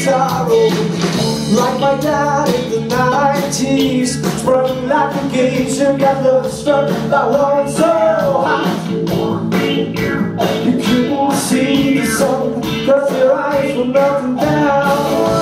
sorrow, like my dad in the 90s. Sprung like a gauge and got love struck by one so hot. You couldn't see the sun, cause your eyes were melting down.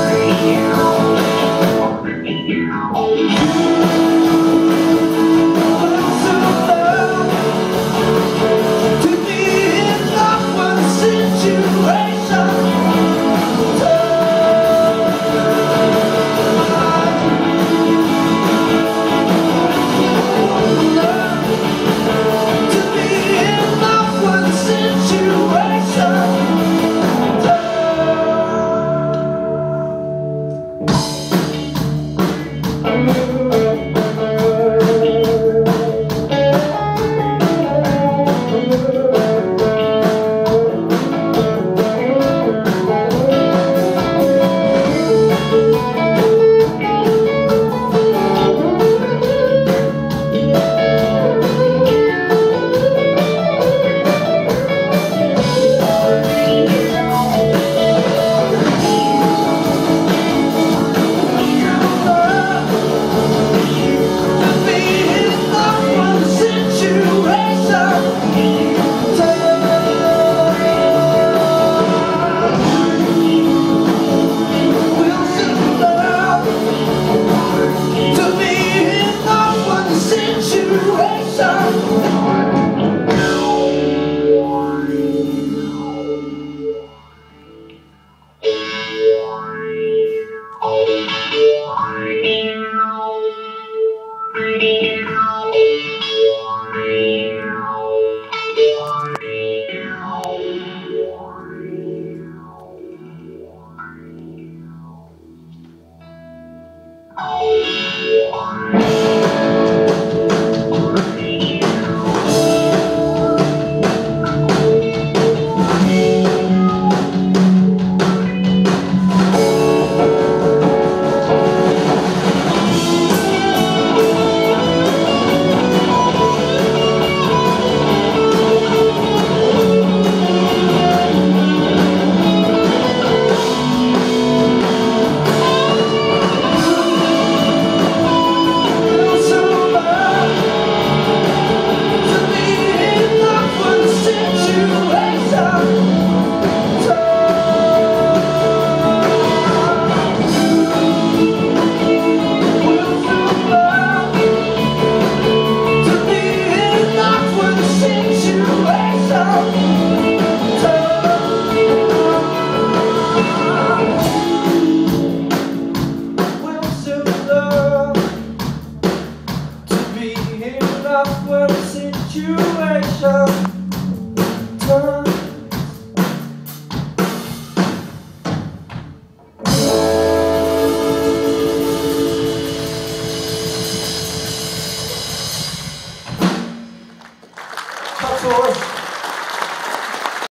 When the situation turns. That's all.